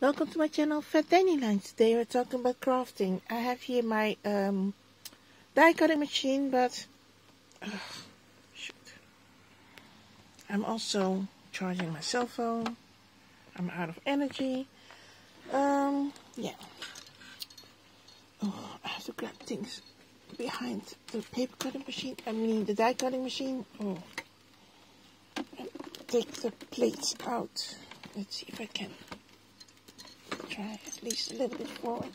Welcome to my channel, Fat Dandelions. Today we're talking about crafting. I have here my die cutting machine, but shoot. I'm also charging my cell phone. I'm out of energy. Yeah. Oh, I have to grab things behind the paper cutting machine. I mean the die cutting machine. Oh. Take the plates out. Let's see if I can try at least a little bit forward.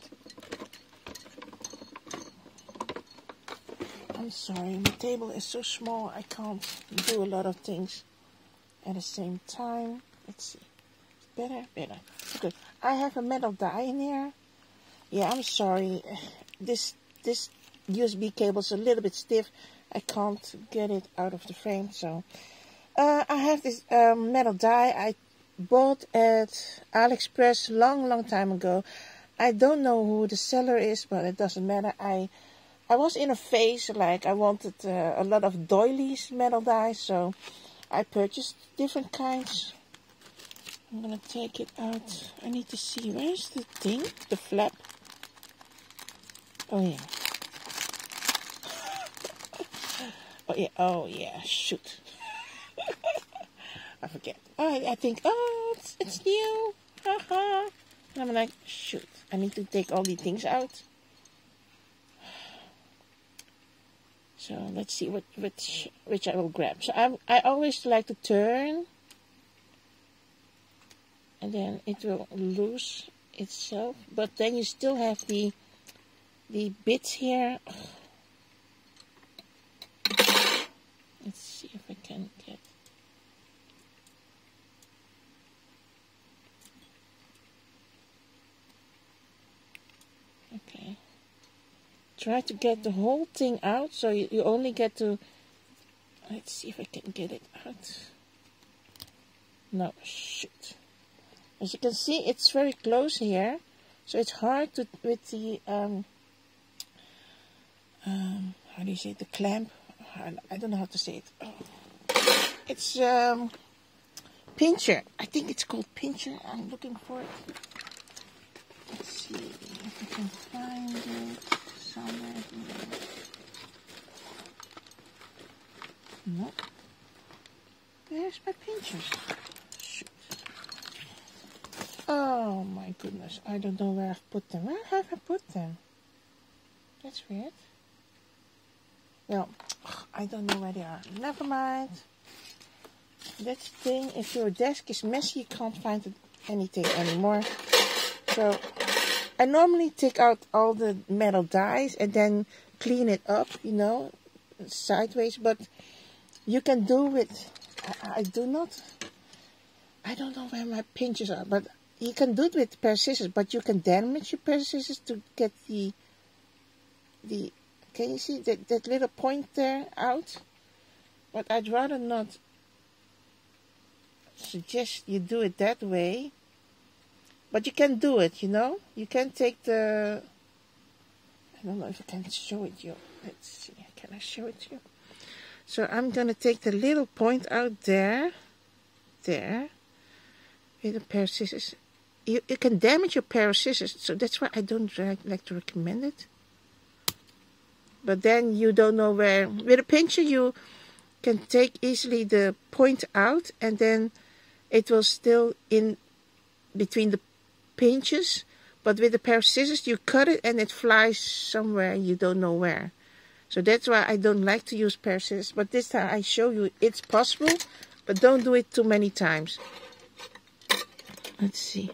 I'm sorry, my table is so small I can't do a lot of things at the same time. Let's see. Better. Good. I have a metal die in here. Yeah, I'm sorry. This USB cable is a little bit stiff. I can't get it out of the frame, so I have this metal die I bought at AliExpress long time ago. I don't know who the seller is, but it doesn't matter. I was in a phase like I wanted a lot of doilies metal dies, so I purchased different kinds. I'm gonna take it out. I need to see, where's the thing, the flap? Oh yeah. Oh yeah, shoot. I forget. I think, oh, it's new. Haha. And I'm like, shoot, I need to take all these things out. So let's see which I will grab. So I always like to turn, and then it will lose itself. But then you still have the bits here. Let's see if I can get. Okay. Try to get the whole thing out, so you only get to. Let's see if I can get it out. No, shoot. As you can see, it's very close here, so it's hard to with the how do you say it? The clamp? I don't know how to say it. Oh. It's pincher. I think it's called pincher. I'm looking for it. Let's see if I can find it somewhere here. Nope. Where's my pinchers? Shoot. Oh my goodness. I don't know where I've put them. Where have I put them? That's weird. Well, I don't know where they are. Never mind. That's the thing. If your desk is messy, you can't find anything anymore. So I normally take out all the metal dies and then clean it up, you know, sideways. But you can do it. I don't know where my pinchers are, but you can do it with a pair of scissors. But you can damage your pair of scissors to get the. Can you see that little point there out? But I'd rather not suggest you do it that way. But you can do it, you know. You can take the. I don't know if I can show it to you. Let's see. Can I show it to you? So I'm gonna take the little point out there, with a pair of scissors. You can damage your pair of scissors, so that's why I don't like to recommend it. But then you don't know where. With a pincher, you can take easily the point out, and then it will still in between the pinches. But with a pair of scissors, you cut it and it flies somewhere you don't know where. So that's why I don't like to use pair of scissors. But this time I show you it's possible, but don't do it too many times. Let's see.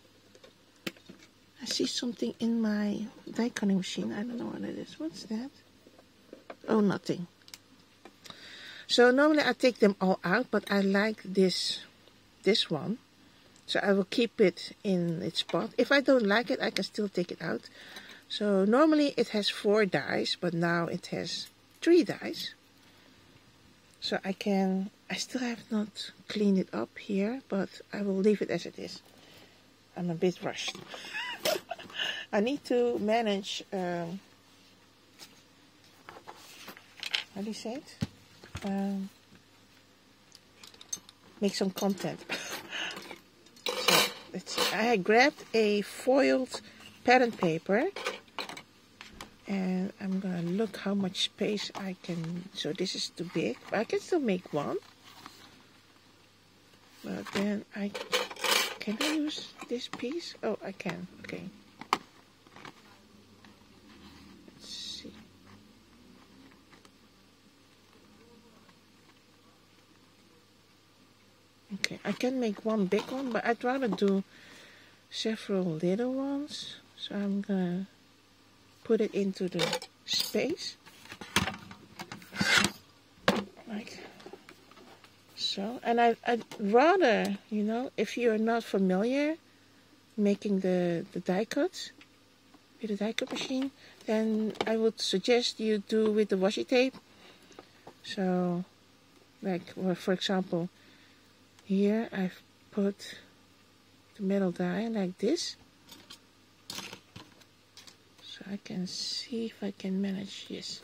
I see something in my die cutting machine. I don't know what it is. What's that? Oh, nothing. So normally I take them all out, but I like this one. So I will keep it in its spot. If I don't like it, I can still take it out. So normally it has 4 dies, but now it has 3 dies. So I still have not cleaned it up here, but I will leave it as it is. I'm a bit rushed. I need to manage, how do you say it? Make some content. So let's see, I grabbed a foiled pattern paper, and I'm gonna look how much space I can. So this is too big, but I can still make one. But then can I use this piece? Oh, I can. Okay. Let's see. Okay, I can make one big one, but I'd rather do several little ones. So I'm gonna put it into the space. Like so. And I'd rather, you know, if you're not familiar making the die cuts with the die cut machine, then I would suggest you do with the washi tape. So, like, well, for example, here I've put the metal die like this. So I can see if I can manage this.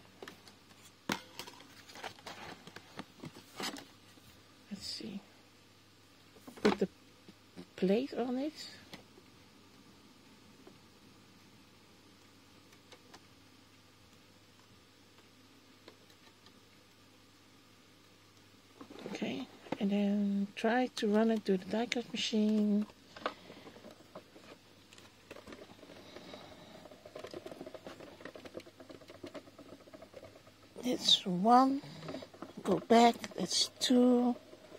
Let's see. Put the plate on it. Okay, and then try to run it through the die cut machine. That's 1. Go back. That's 2.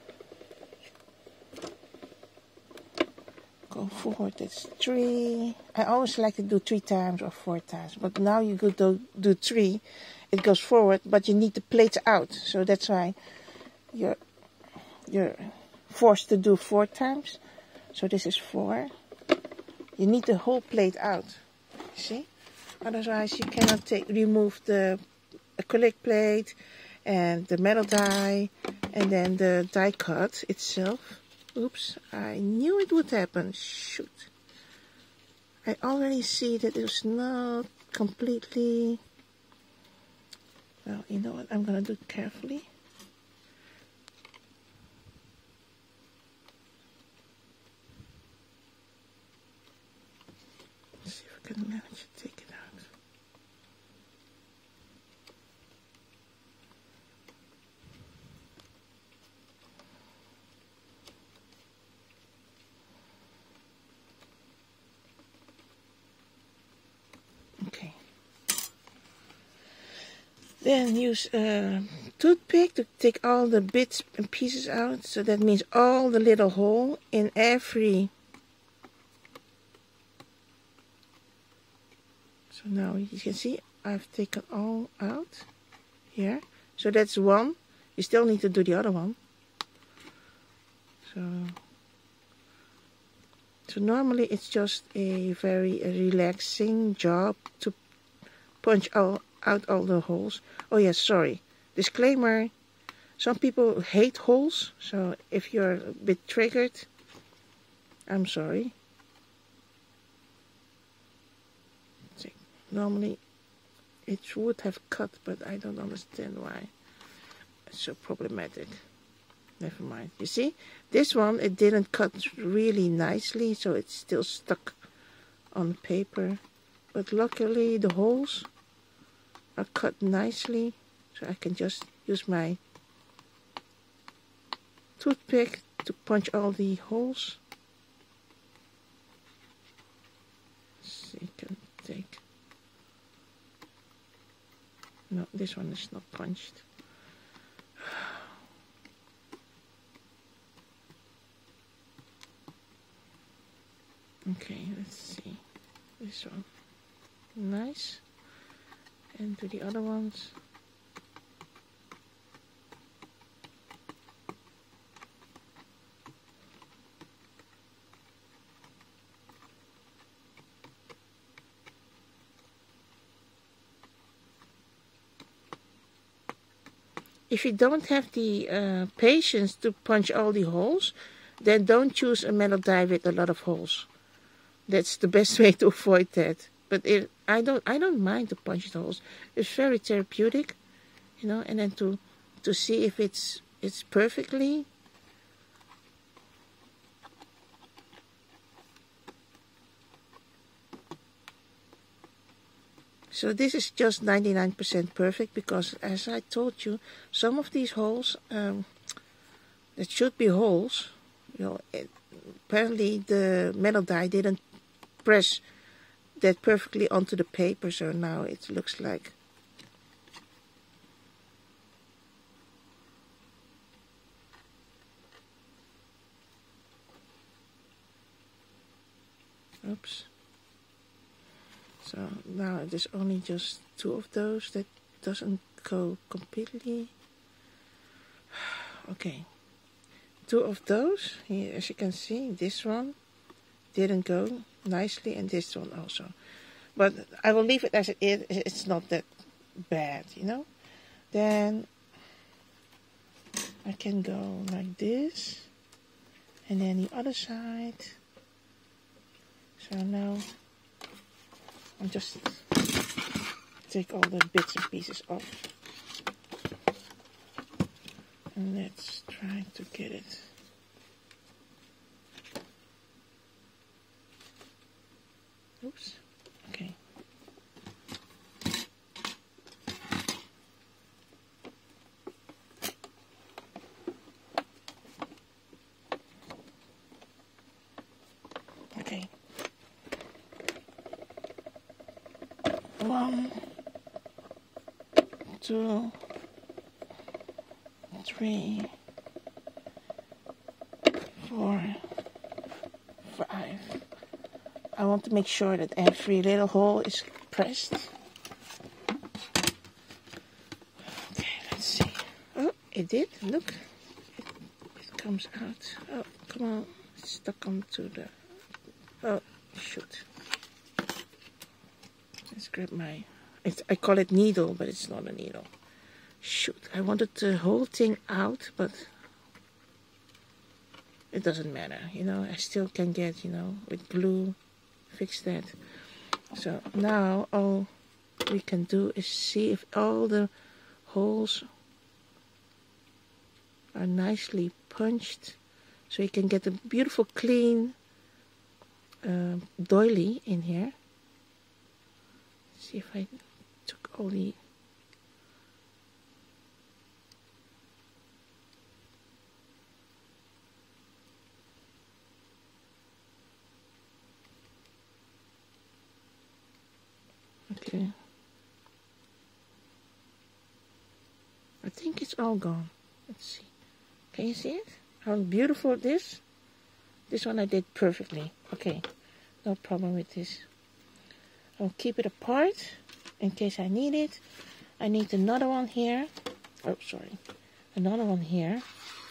Go forward. That's 3. I always like to do 3 times or 4 times, but now you go do 3. It goes forward, but you need the plates out, so that's why you're forced to do 4 times. So this is 4. You need the whole plate out. See? Otherwise, you cannot remove the acrylic plate and the metal die and then the die cut itself. Oops, I knew it would happen. Shoot. I already see that it was not completely. Well, you know what? I'm gonna do it carefully. Let's see if I can manage to take it out. Okay. Then use a toothpick to take all the bits and pieces out. So that means all the little hole in every. So now you can see I've taken all out here. So that's 1. You still need to do the other one. So normally it's just a very relaxing job to punch out all the holes. Oh yes, sorry. Disclaimer, some people hate holes, so if you're a bit triggered, I'm sorry. See, normally it would have cut, but I don't understand why it's so problematic. Never mind. You see, this one, it didn't cut really nicely, so it's still stuck on the paper. But luckily, the holes are cut nicely, so I can just use my toothpick to punch all the holes. So you can take. No, this one is not punched. Okay, let's see. This one. Nice. And to the other ones. If you don't have the patience to punch all the holes, then don't choose a metal die with a lot of holes. That's the best way to avoid that. But I don't mind to punch the holes. It's very therapeutic, you know. And then to see if it's perfectly. So this is just 99% perfect, because as I told you, some of these holes that should be holes, you know, apparently the metal die didn't press that perfectly onto the paper, so now it looks like oops. So now there's only just 2 of those that doesn't go completely. Okay, 2 of those here, as you can see, this one didn't go nicely and this one also, but I will leave it as it is. It's not that bad, you know. Then I can go like this, and then the other side. So now I'll just take all the bits and pieces off, and let's try to get it. Oops. Okay. Okay. 1, 2, 3, 4, 5. I want to make sure that every little hole is pressed. Okay, let's see. Oh, it did. Look, it comes out. Oh, come on, it's stuck onto the. Oh, shoot. Let's grab my. I call it needle, but it's not a needle. Shoot, I wanted the whole thing out, but it doesn't matter. You know, I still can get, you know, with glue, fix that. So now all we can do is see if all the holes are nicely punched, so you can get a beautiful clean doily in here. See if I took all the okay. I think it's all gone. Let's see. Can you see it? How beautiful it is? This one I did perfectly. Okay, no problem with this. I'll keep it apart in case I need it. I need another one here. Oh, sorry. Another one here.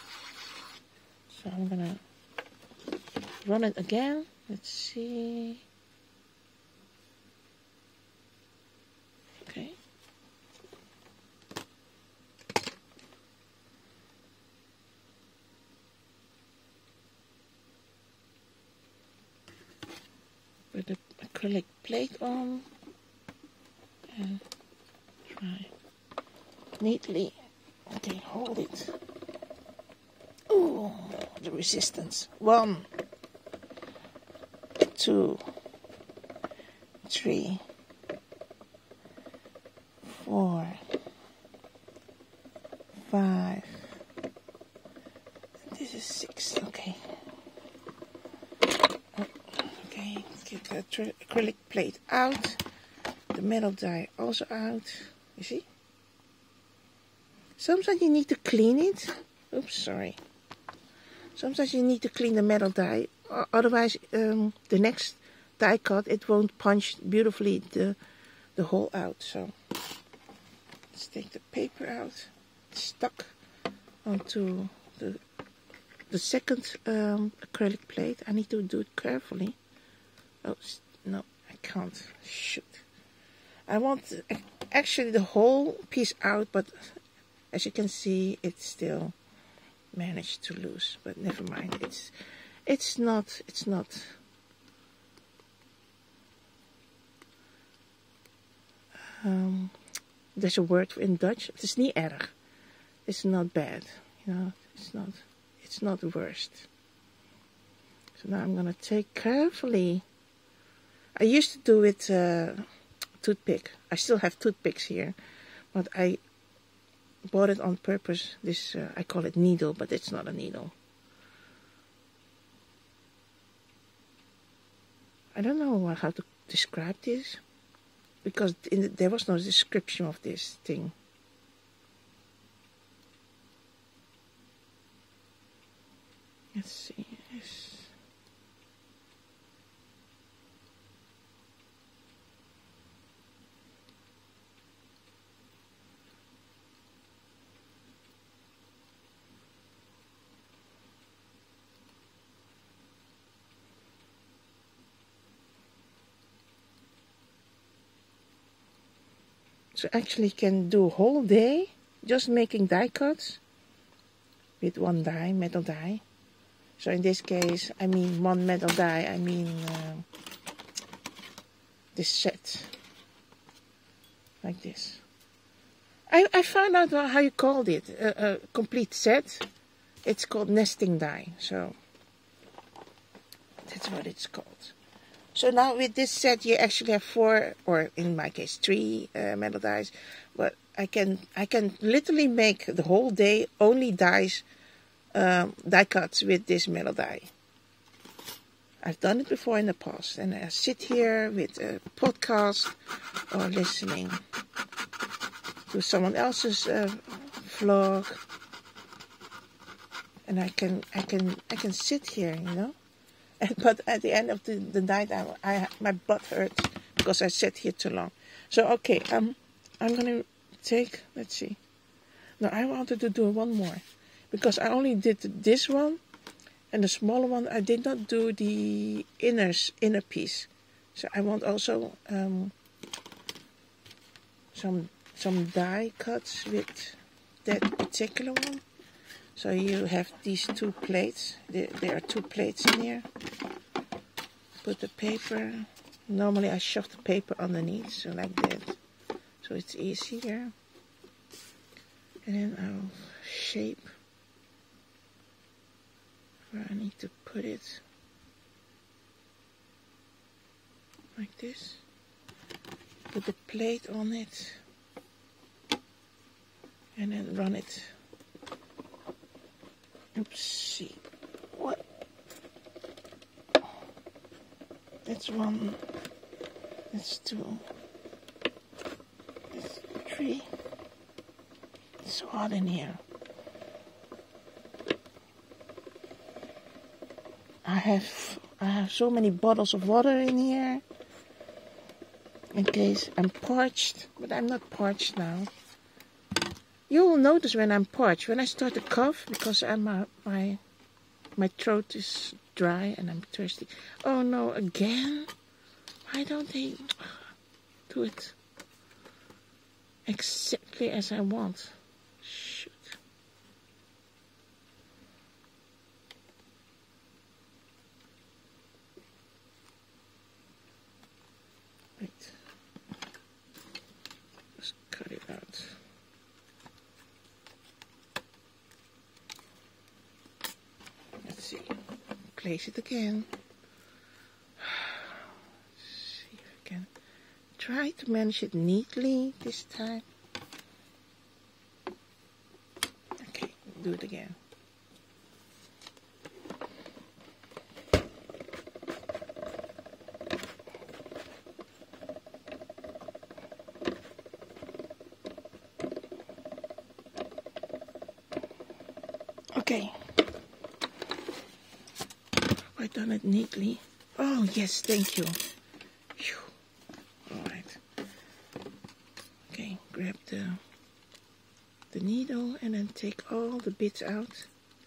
So I'm gonna run it again. Let's see. Okay. Put the acrylic plate on and try neatly. Okay, hold it. Oh, the resistance. 1, 2, 3, 4, 5. This is 6. Okay. Okay, get the acrylic plate out. The metal die also out. You see? Sometimes you need to clean it. Oops, sorry. Sometimes you need to clean the metal die. Otherwise, the next die cut, it won't punch beautifully the hole out. So let's take the paper out. It's stuck onto the second acrylic plate. I need to do it carefully. Oh, no, I can't. Shoot. I want actually the whole piece out, but as you can see, it still managed to lose. But never mind. It's not. There's a word in Dutch. Het is niet erg. It's not bad. You know, it's not the worst. So now I'm gonna take carefully. I used to do it toothpick. I still have toothpicks here, but I bought it on purpose. This I call it needle, but it's not a needle. I don't know how to describe this, because there was no description of this thing. Let's see. Yes. So actually you can do a whole day just making die cuts with one die, metal die. So in this case, I mean one metal die, I mean this set. Like this. I found out how you called it, a complete set. It's called nesting die, so that's what it's called. So now with this set you actually have 4, or in my case 3 metal dies, but I can literally make the whole day only die cuts with this metal die. I've done it before in the past, and I sit here with a podcast or listening to someone else's vlog, and I can sit here, you know. But at the end of the night, my butt hurts because I sat here too long. So okay, I'm gonna take. Let's see. No, I wanted to do one more because I only did this one, and the smaller one I did not do the inner piece. So I want also some die cuts with that particular one. So you have these 2 plates. There are 2 plates in here. Put the paper. Normally I shove the paper underneath, so like that. So it's easier. And then I'll shape where I need to put it. Like this. Put the plate on it. And then run it. Oopsie. What? That's 1. That's 2. That's 3. It's so hot in here. I have so many bottles of water in here in case I'm parched, but I'm not parched now. You will notice when I'm parched, when I start to cough, because my throat is dry and I'm thirsty. Oh no, again? Why don't they do it exactly as I want? Shoot. Wait. Let's cut it out. Place it again. See if I can try to manage it neatly this time. Okay, do it again. Okay. I've done it neatly. Oh yes, thank you. Phew. All right. Okay, grab the needle and then take all the bits out.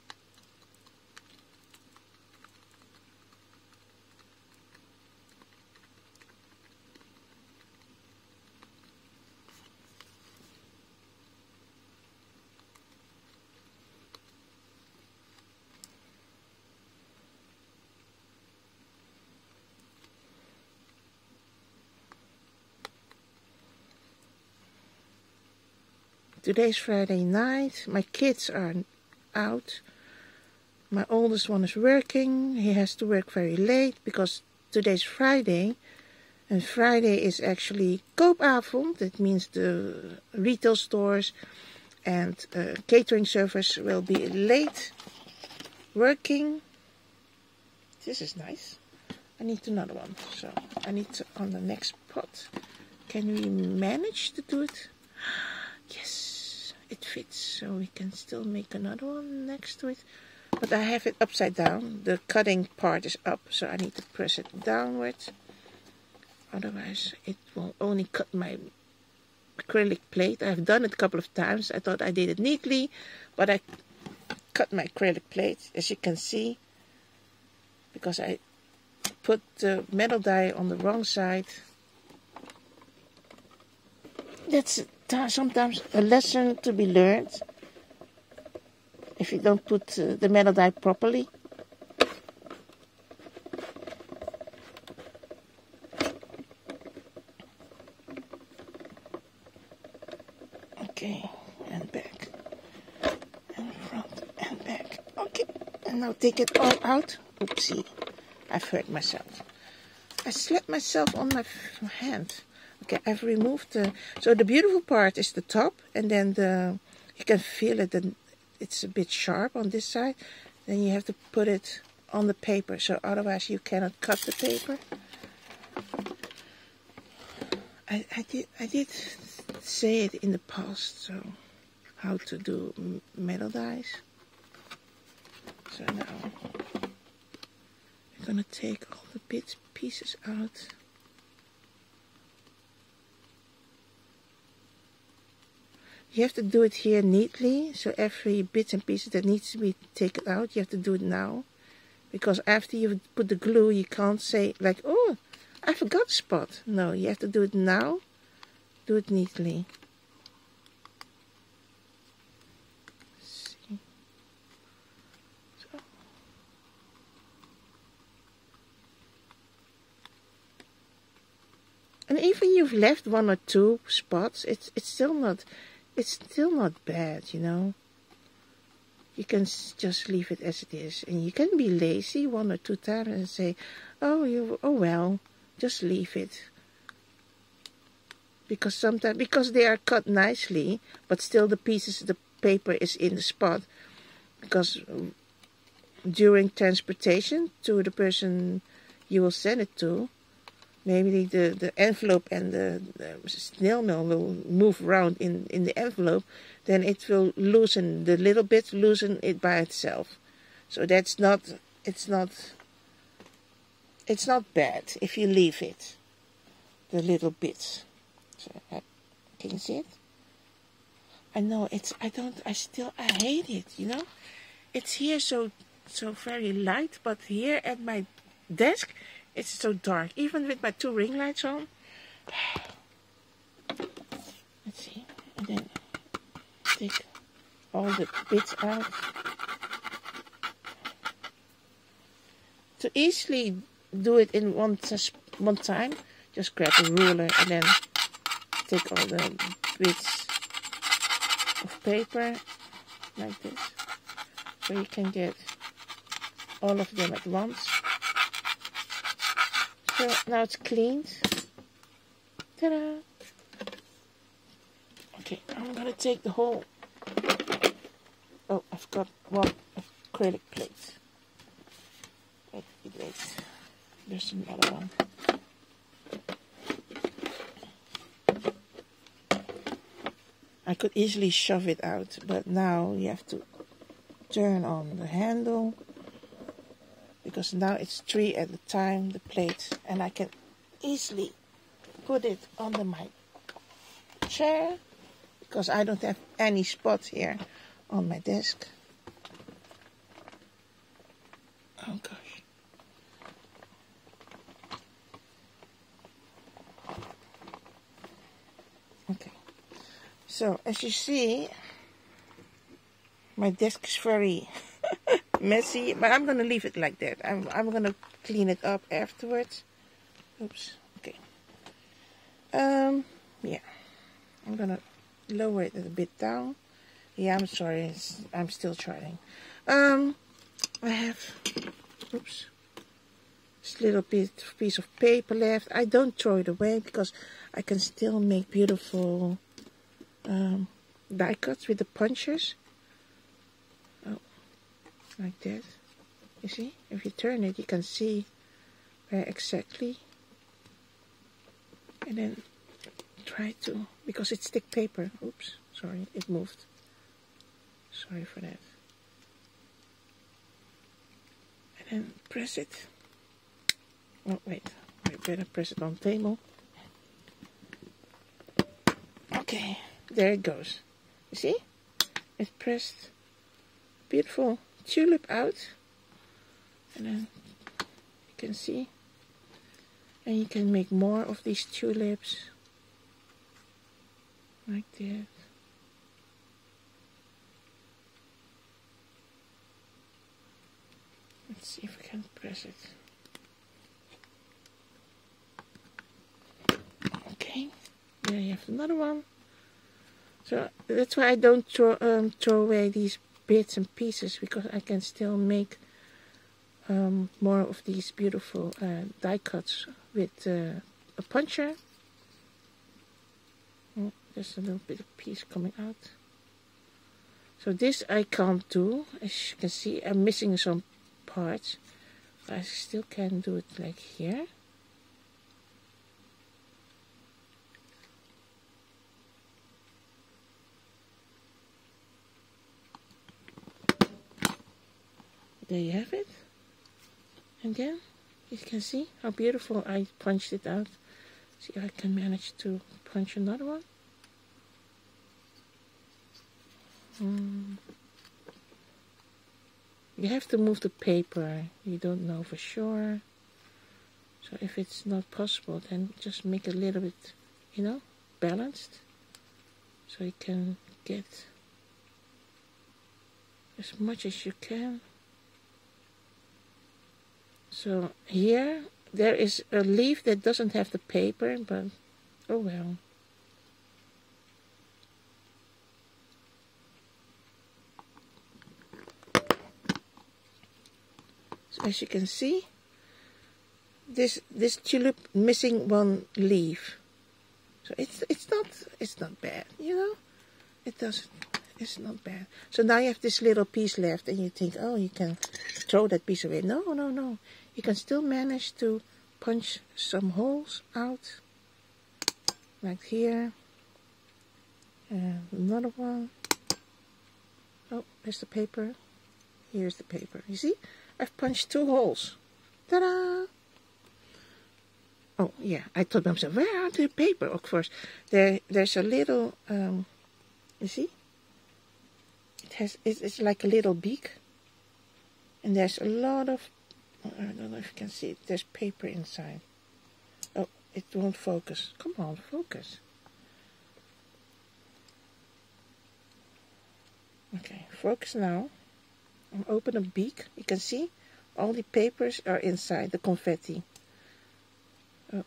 Today's Friday night. My kids are out. My oldest one is working. He has to work very late because today's Friday. And Friday is actually koopavond. That means the retail stores and catering service will be late working. This is nice. I need another one. So I need to, on the next pot. Can we manage to do it? Yes, it fits. So we can still make another one next to it. But I have it upside down. The cutting part is up, so I need to press it downwards. Otherwise, it will only cut my acrylic plate. I've done it a couple of times. I thought I did it neatly, but I cut my acrylic plate, as you can see, because I put the metal die on the wrong side. That's sometimes a lesson to be learned if you don't put the metal die properly. Okay, and back, and front, and back. Okay, and now take it all out. Oopsie, I've hurt myself. I slapped myself on my hand. Okay, I've removed the... So the beautiful part is the top, and then you can feel it, and it's a bit sharp on this side. Then you have to put it on the paper, so otherwise you cannot cut the paper. I did say it in the past, so how to do metal dies. So now we're gonna take all the pieces out. You have to do it here neatly, so every bits and pieces that needs to be taken out, you have to do it now. Because after you put the glue, you can't say like, oh, I forgot a spot. No, you have to do it now. Do it neatly. See. So. And even you've left one or two spots, it's still not bad, you know. You can just leave it as it is, and you can be lazy one or two times and say, oh well, just leave it. Because sometimes they are cut nicely, but still the paper is in the spot. Because during transportation to the person you will send it to, maybe the envelope and the snail mail will move around in the envelope, then it will loosen the little bit, loosen it by itself. So it's not bad if you leave it, the little bits. So, can you see it? I know I hate it, you know. It's here so very light, but here at my desk, it's so dark, even with my 2 ring lights on. Let's see, and then take all the bits out. To easily do it in one time, just grab a ruler and then take all the bits of paper like this, so you can get all of them at once. So now it's cleaned. Ta-da! Okay, I'm gonna take the whole... Oh, I've got one acrylic plate. Wait. There's another one. I could easily shove it out, but now you have to turn on the handle, because now it's 3 at a time, the plate, and I can easily put it under my chair, because I don't have any spot here on my desk. Oh gosh. Okay. So, as you see, my desk is very messy, but I'm going to leave it like that. I'm going to clean it up afterwards. Oops. Okay. Yeah. I'm going to lower it a bit down. Yeah, I'm sorry. I'm still trying. I have... Oops. this little piece of paper left. I don't throw it away because I can still make beautiful die cuts with the punchers. Oh, like that. You see, if you turn it, you can see where exactly. And then try to, because it's thick paper. Oops, sorry, it moved. Sorry for that. And then press it. Oh, wait, I better press it on the table. Okay, there it goes. You see? It pressed beautiful tulip out. And then you can see. And you can make more of these tulips. Like that. Let's see if I can press it. Okay, there you have another one. So that's why I don't throw away these bits and pieces, because I can still make more of these beautiful die cuts with a puncher. Oh, there's a little bit of piece coming out. So this I can't do. As you can see, I'm missing some parts. But I still can do it like here. There you have it. And then you can see how beautiful I punched it out. See if I can manage to punch another one. You have to move the paper. You don't know for sure. So if it's not possible, then just make it a little bit, you know, balanced. So you can get as much as you can. So here there is a leaf that doesn't have the paper, but oh well. So as you can see, this tulip missing one leaf. So it's not bad, you know. It's not bad. So now you have this little piece left, and you think, oh, you can throw that piece away. No. You can still manage to punch some holes out, like here. And another one. Oh, there's the paper. Here's the paper. You see? I've punched 2 holes. Ta-da! Oh, yeah. I thought to myself, where are the paper? Of course, there's a little, you see? It's like a little beak. And there's a lot of, I don't know if you can see it, there's paper inside. Oh, it won't focus. Come on, focus. Okay, focus now. I'll open a beak. You can see all the papers are inside, the confetti. Oh.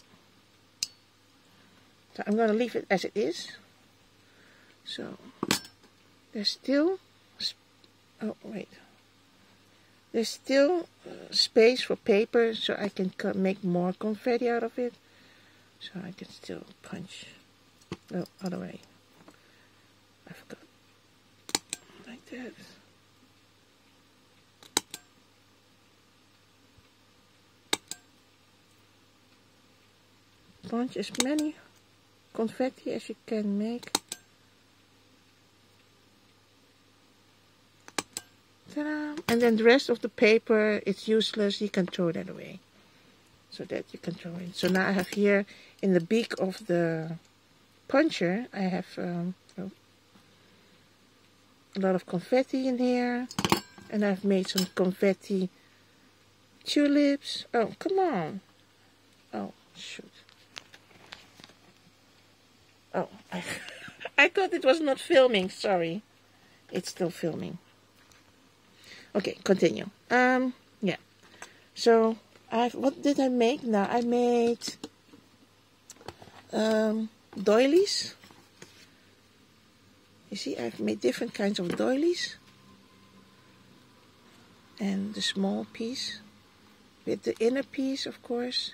So I'm going to leave it as it is. So there's still, oh wait, there's still space for paper, so I can make more confetti out of it. So I can still punch. No, other way. I forgot. Like that. Punch as many confetti as you can make. Ta-da! And then the rest of the paper, it's useless, you can throw that away. So that you can throw it. So now I have here in the beak of the puncher, I have a lot of confetti in here. And I've made some confetti tulips. Oh, come on. Oh, shoot. Oh, I thought it was not filming. Sorry. It's still filming. Okay, continue. Yeah. So, what did I make now? I made doilies. You see, I've made different kinds of doilies. And the small piece. with the inner piece, of course.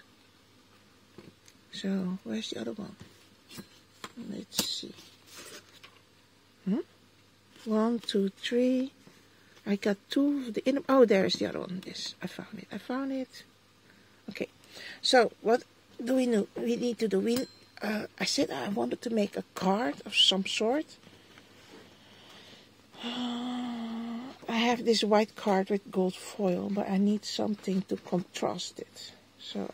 So where's the other one? Let's see. 1, 2, 3. I got 2 of the inner. Oh, there's the other one. Yes, I found it. I found it. Okay. So what do we know? We need to do. I said I wanted to make a card of some sort. I have this white card with gold foil, but I need something to contrast it. So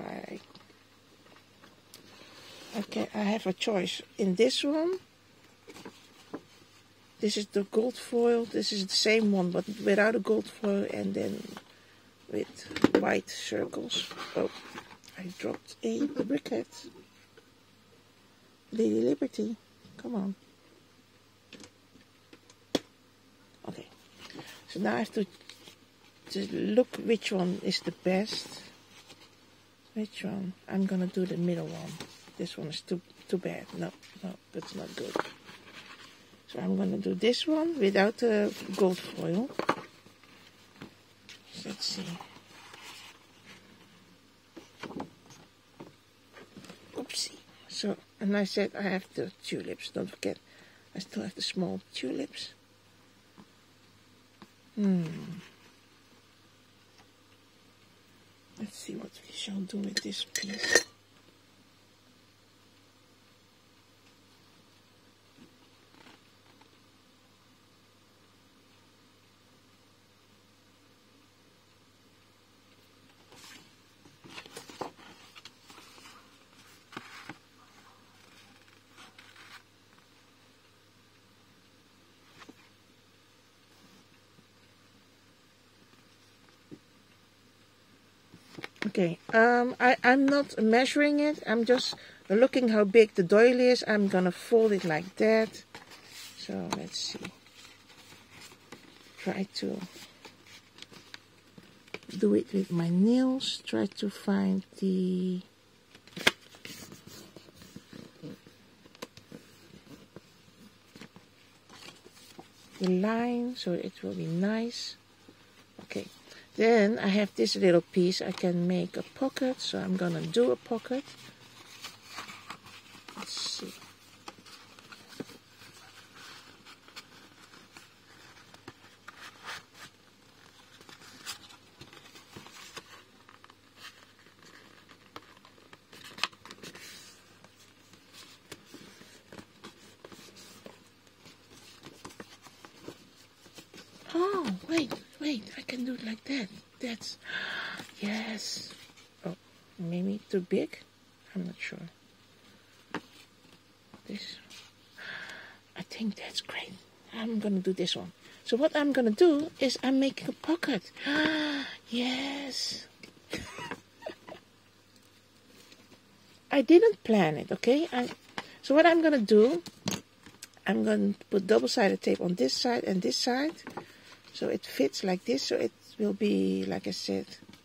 I have a choice. In this one, this is the gold foil. This is the same one, but without a gold foil, and then with white circles. Oh, I dropped a briquette. Lady Liberty, come on. Okay, so now I have to look which one is the best. Which one? I'm gonna do the middle one. This one is too bad. No, that's not good. So I'm gonna do this one without the gold foil. Let's see. Oopsie. So, and I said I have the tulips. Don't forget, I still have the small tulips. Let's see what we shall do with this piece. Okay, I'm not measuring it. I'm just looking how big the doily is. I'm gonna fold it like that. So let's see. Try to do it with my nails. Try to find the line so it will be nice. Okay. Then I have this little piece. I can make a pocket, so I'm gonna do a pocket. Let's see. Oh, wait, I can do it like that. That's, yes. Oh, maybe too big? I'm not sure. This, I think that's great. I'm gonna do this one. So what I'm gonna do is I'm making a pocket. Yes. I didn't plan it, okay? So what I'm gonna do, I'm gonna put double-sided tape on this side and this side. So it fits like this, so it will be, like I said,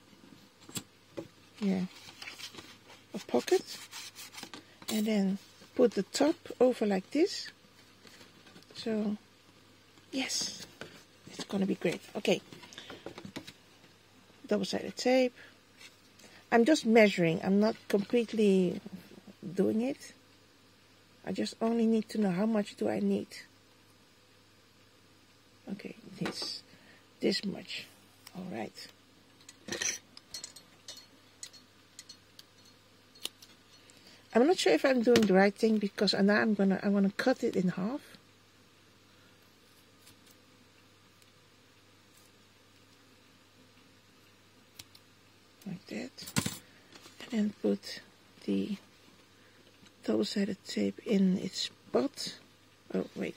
yeah, a pocket. And then put the top over like this. So, yes, it's gonna be great. Okay, double-sided tape. I'm just measuring. I'm not completely doing it. I just only need to know how much do I need. Okay, this much. All right. I'm not sure if I'm doing the right thing because now I want to cut it in half. Like that. And then put the double-sided tape in its spot. Oh, wait.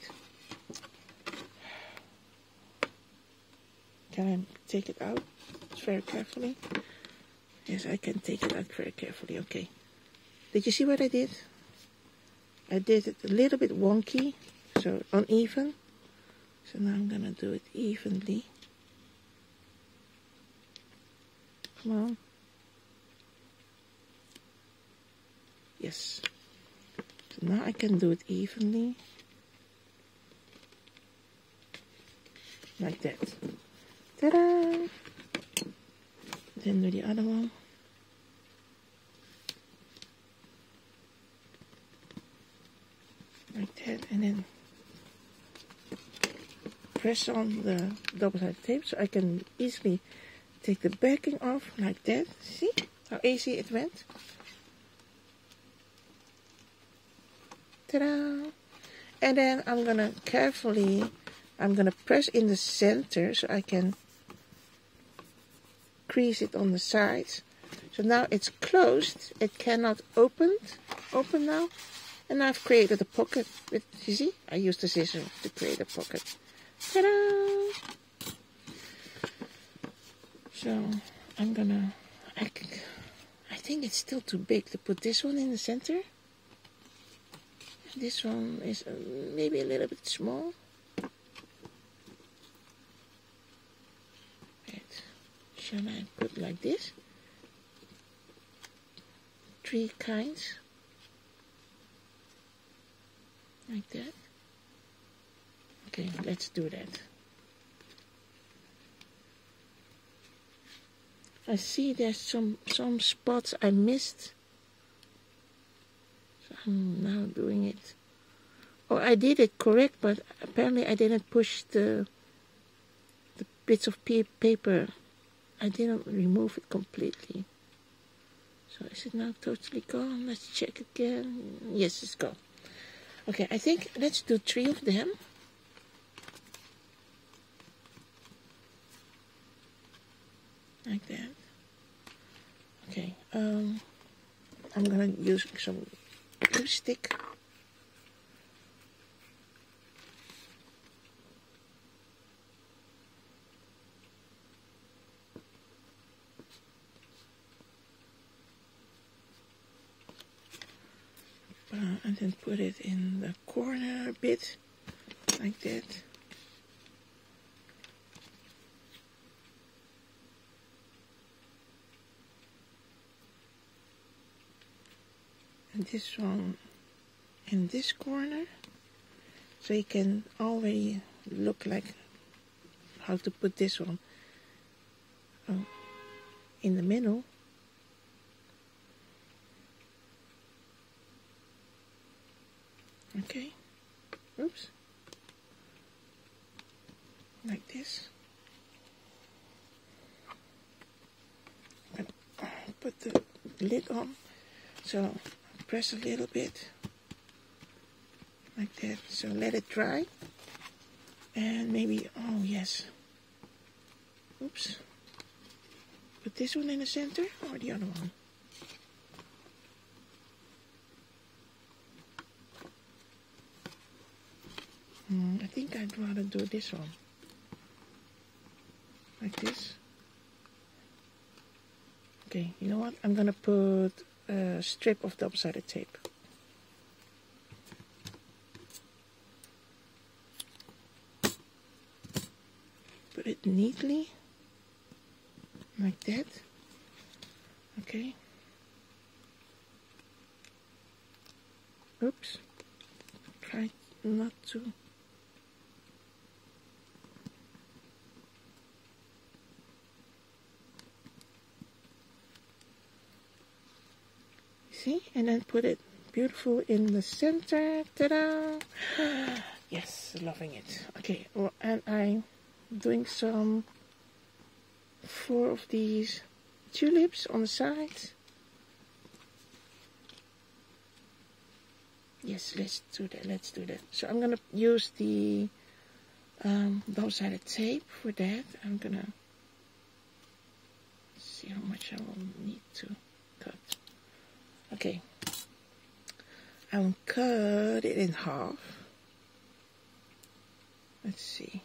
Can I take it out very carefully? Yes, I can take it out very carefully. Okay. Did you see what I did? I did it a little bit wonky, so uneven. So now I'm gonna do it evenly. Come on. Yes. So now I can do it evenly. Like that. Ta-da! then do the other one. Like that, and then press on the double-sided tape so I can easily take the backing off like that. See how easy it went? Ta-da! And then I'm gonna press in the center so I can crease it on the sides. So now it's closed, it cannot open now. And I've created a pocket with, you see, I used the scissors to create a pocket. Ta-da! So I'm gonna, I think it's still too big to put this one in the center. This one is maybe a little bit small. Wait, shall I put like this? 3 kinds. Like that. Okay, let's do that. I see there's some spots I missed. So I'm now doing it. Oh, I did it correct, but apparently I didn't push the bits of paper. I didn't remove it completely. So is it now totally gone? Let's check again. Yes, it's gone. Okay, I think let's do 3 of them. Like that. Okay, I'm gonna use some glue stick. And then put it in the corner a bit, like that. And this one in this corner, so you can already look like how to put this one in the middle. Okay, oops, like this. I'm gonna put the lid on, so press a little bit, like that, so let it dry, and maybe, oh yes, oops, put this one in the center, or the other one. I think I'd rather do this one. Like this. Okay, you know what? I'm gonna put a strip of double-sided tape. Put it neatly. Like that. Okay. Oops. Try not to. See, and then put it beautiful in the center. Ta-da! Yes, loving it. Okay, well, and I'm doing some 4 of these tulips on the sides. Yes, let's do that. So I'm gonna use the double-sided tape for that. I'm gonna see how much I will need to cut. Okay, I will cut it in half. Let's see.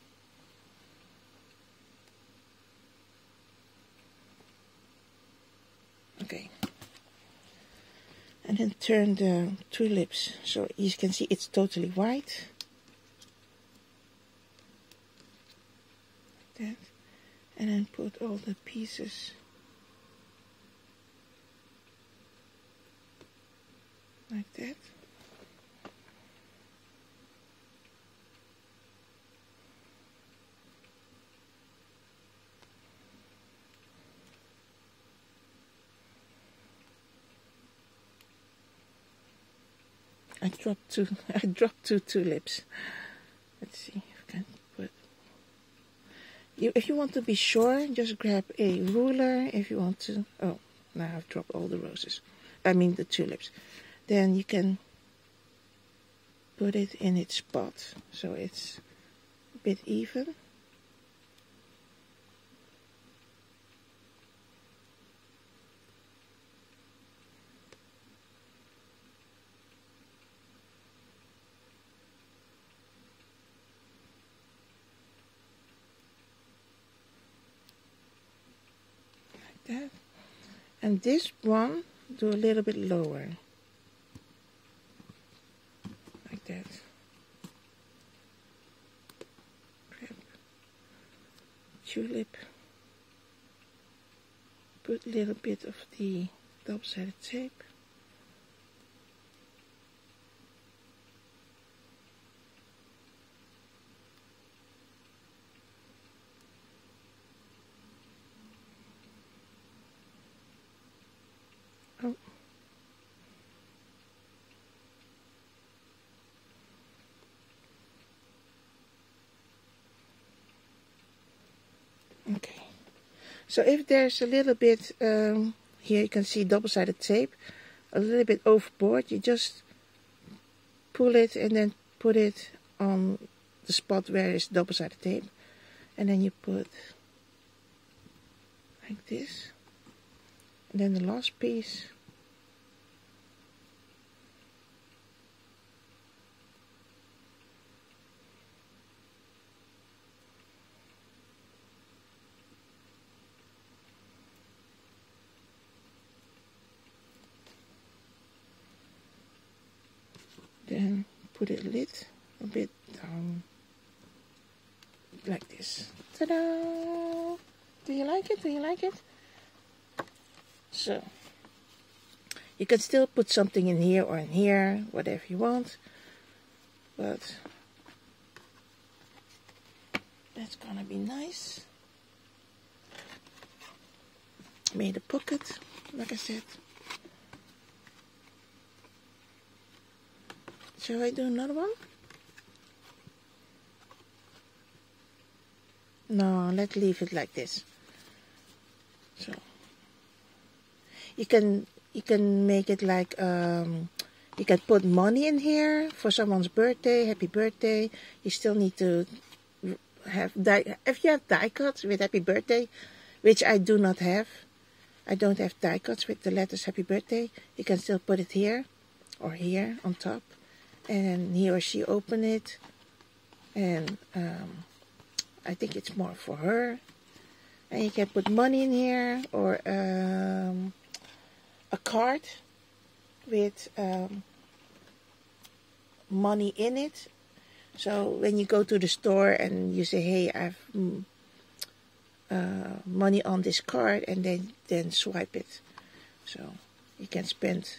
Okay. And then turn the tulips so you can see it's totally white. Like that. And then put all the pieces like that. I dropped two. I dropped two tulips. Let's see if I can put. If you want to be sure, just grab a ruler. If you want to. Oh, now I've dropped all the roses. I mean the tulips. Then you can put it in its spot so it's a bit even. That. And this one, do a little bit lower, like that. Grab tulip, put a little bit of the double-sided tape. Oh. Okay. So if there's a little bit, here you can see double-sided tape, a little bit overboard, you just pull it and then put it on the spot where is double-sided tape. And then you put like this. And then the last piece. Then put it a bit down like this. Ta-da! Do you like it? Do you like it? So, you can still put something in here or in here, whatever you want. But that's gonna be nice. Made a pocket, like I said. Shall I do another one? No, let's leave it like this. So you can make it like you can put money in here for someone's birthday, happy birthday. You still need to have if you have die cuts with happy birthday, which I do not have. I don't have die cuts with the letters happy birthday. You can still put it here or here on top. And he or she open it, and I think it's more for her. And you can put money in here, or a card with money in it. So when you go to the store and you say, hey, I have money on this card, and then swipe it. So you can spend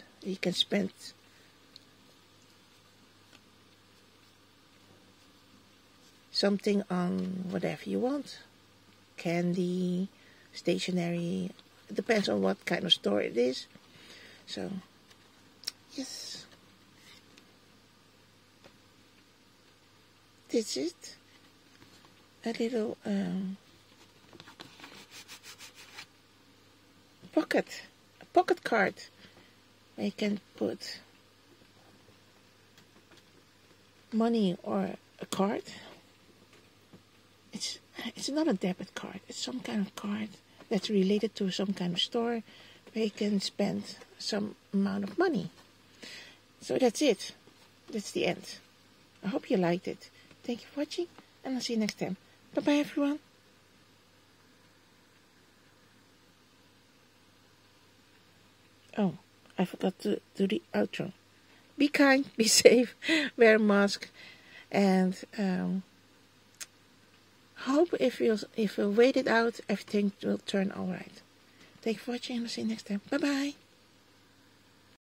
something on whatever you want. Candy, stationery. It depends on what kind of store it is. So, yes. This is it. A little a pocket card. Where you can put money or a card. It's not a debit card. It's some kind of card that's related to some kind of store where you can spend some amount of money. So that's it. That's the end. I hope you liked it. Thank you for watching, and I'll see you next time. Bye-bye, everyone. Oh, I forgot to do the outro. Be kind, be safe, wear a mask, and hope if you wait it out, everything will turn alright. Thank you for watching, and I'll see you next time. Bye bye.